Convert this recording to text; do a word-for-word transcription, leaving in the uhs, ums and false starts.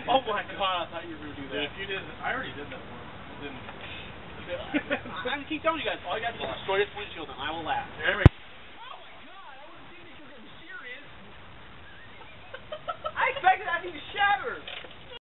Oh my god, I thought you were going to do that. Dude, if you did, I already did that one. It didn't. I'm going to keep telling you guys, all you guys do is destroy this windshield and I will laugh. There we